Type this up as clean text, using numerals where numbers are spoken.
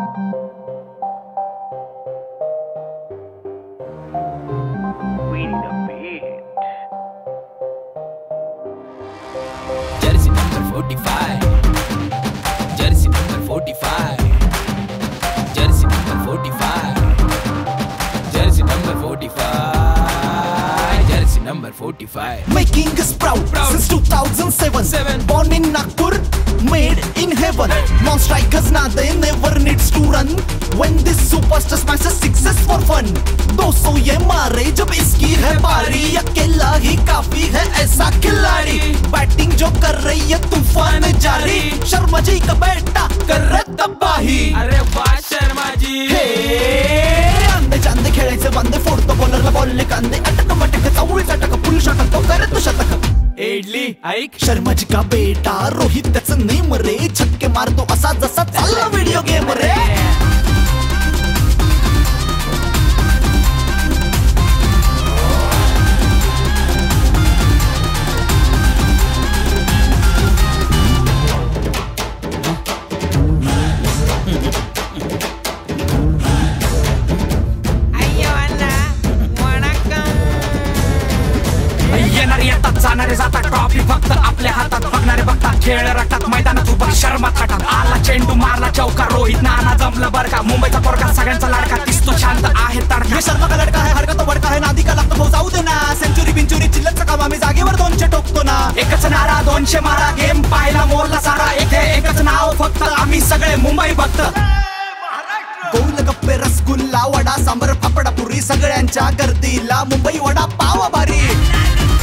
Jersey number 45. Jersey number 45. Jersey number 45. Jersey number 45. Jersey number 45. Making us proud since 2007. Born in Nagpur, made in heaven. Non-strikers now they never needs to run. When this superstar smashes sixes for fun. 200 ये मारे जब इसकी है बारी, अकेला ही काफी है ऐसा खिलाड़ी. बैटिंग जो कर रही है तूफान जारी. शर्मा जी का बेटा कर रहा तबाही. अरे वाह शर्मा जी. अंधे चांदे खेळायचे बांधे, फोडतो बॉलरला बॉलने कांदे. अटक मटक चौळी चटक फुल शॉट तो करत शतक. इडली ऐक, शर्मा जी का बेटा रोहित त्याचं नेम रे. छक्के मारतो असा जसा चालला व्हिडिओ गेम रे. येणारे येतात जाणारे जातात, ट्रॉफी फक्त आपल्या हातात. बघणारे बघतात खेळ रखतात, मैदानात उभा शर्मा थाटात. आला चेंडू मारला चौका, रोहित नाना जमलं बर का. मुंबईचा पोरका सगळ्यांचा लाडका, दिसतो शांत आहे तडका. ये शर्मा का लडका है, हडका तो बडका है. नादी का लागतो भाऊ जाऊ दे ना. सेंचुरी बिंचुरी चिल्लरचं काम आम्ही जागेवर 200 ठोकतो ना. एकच नारा 200 मारा, गेम पाहायला मोरला सारा. इथे एकच नाव फक्त, आम्ही सगळे मुंबई भक्त. गोलगप्पे रसगुल्ला वडा सांबर फाफडा पुरी, सगळ्यांच्या गर्दीला मुंबई वडा पाव भारी.